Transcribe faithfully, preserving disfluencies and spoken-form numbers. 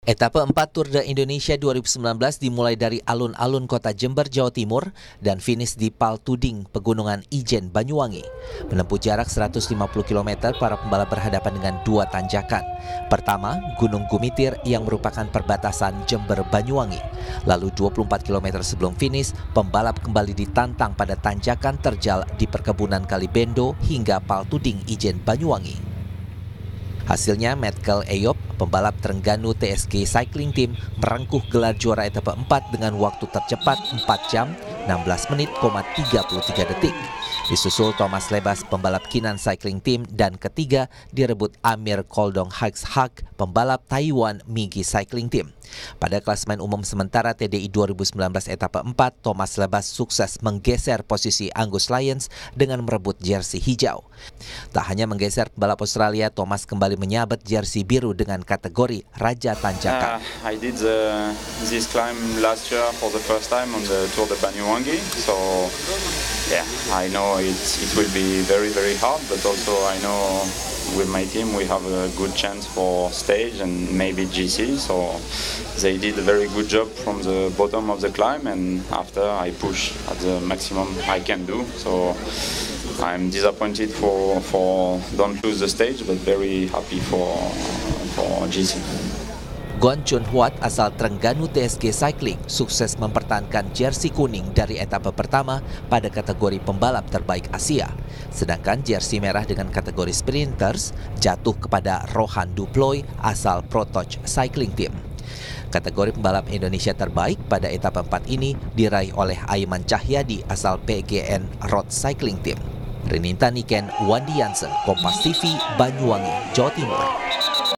Etapa empat Tour de Indonesia dua ribu sembilan belas dimulai dari alun-alun kota Jember, Jawa Timur dan finish di Paltuding, Pegunungan Ijen, Banyuwangi. Menempuh jarak seratus lima puluh kilometer, para pembalap berhadapan dengan dua tanjakan. Pertama, Gunung Gumitir yang merupakan perbatasan Jember-Banyuwangi. Lalu dua puluh empat kilometer sebelum finish, pembalap kembali ditantang pada tanjakan terjal di perkebunan Kalibendo hingga Paltuding Ijen, Banyuwangi. Hasilnya, Metkel Eyop, pembalap Trengganu T S G Cycling Team, merengkuh gelar juara etapa empat dengan waktu tercepat empat jam enam belas menit, tiga puluh tiga detik. Disusul Thomas Lebas, pembalap Kinan Cycling Team, dan ketiga direbut Amir Koldong Hagshag, pembalap Taiwan Migi Cycling Team. Pada klasemen umum sementara T D I dua ribu sembilan belas etapa empat, Thomas Lebas sukses menggeser posisi Angus Lyons dengan merebut jersey hijau. Tak hanya menggeser pembalap Australia, Thomas kembali menyabet jersey biru dengan kategori Raja Tanjakan. Uh, I did the, this climb last year for the first time on the Tour de Banyuwangi, so yeah, I know it, it will be very very hard, but also I know with my team we have a good chance for stage and maybe G C, so they did a very good job from the bottom of the climb, and after I push at the maximum I can do, so I'm disappointed for, for don't lose the stage, but very happy for, for G C. Gon Chun Huat asal Trengganu T S G Cycling sukses mempertahankan jersey kuning dari etapa pertama pada kategori pembalap terbaik Asia. Sedangkan jersey merah dengan kategori sprinters jatuh kepada Rohan Duploy asal Protoch Cycling Team. Kategori pembalap Indonesia terbaik pada etapa empat ini diraih oleh Aiman Cahyadi asal P G N Road Cycling Team. Rininta Niken, Wandi Jansen, Kompas T V, Banyuwangi, Jawa Timur.